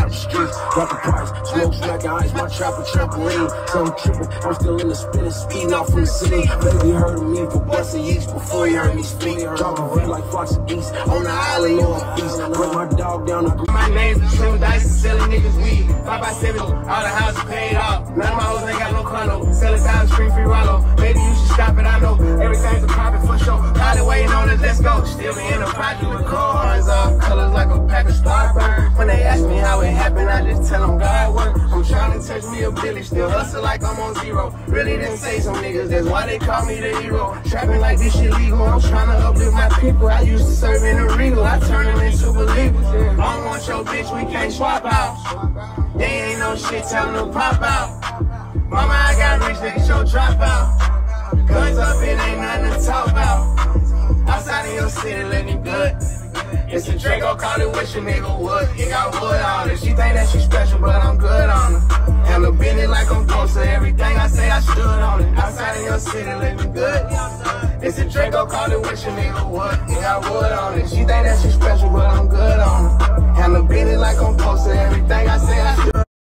the streets. Got the price, smoke, smacking ice, my trapper trampoline. So I'm tripping, I'm still in the spinning, speeding out from the city. Baby heard of me for busting yeast before he heard me speak. Drop a V like Fox and Geese on the island on a feast. Bring my dog down the My name's the Slim Dice, selling niggas weed. 5x7, all the houses paid off. None of my hoes ain't got no condo. Selling time, street free Rollo. Maybe you should stop it, I know. Everything's a profit for sure. Probably waiting on us, let's go. Still be in a project with cars off. Colors like a pack of Starburst. When they ask me how it happened, I just tell them God work. I'm trying to touch me a billy, still hustle like I'm on zero. Really didn't say some niggas, that's why they call me the hero. Trapping like this shit legal, I'm trying to uplift my people. I used to serve in the Regal, I turn them into believers. I don't want your bitch, we can't swap out. They ain't no shit, tell them to pop out. Mama, I got rich, niggas, show drop out. Guns up, it ain't nothing to talk about. Outside of your city, looking good. It's a Draco, call it wish a nigga would. He got wood on it. She think that she special, but I'm good on her. Handle business like I'm closer. Everything I say, I stood on it. Outside of your city, looking good. It's a Draco, call it wish a nigga would. He got wood on it. She think that she special, but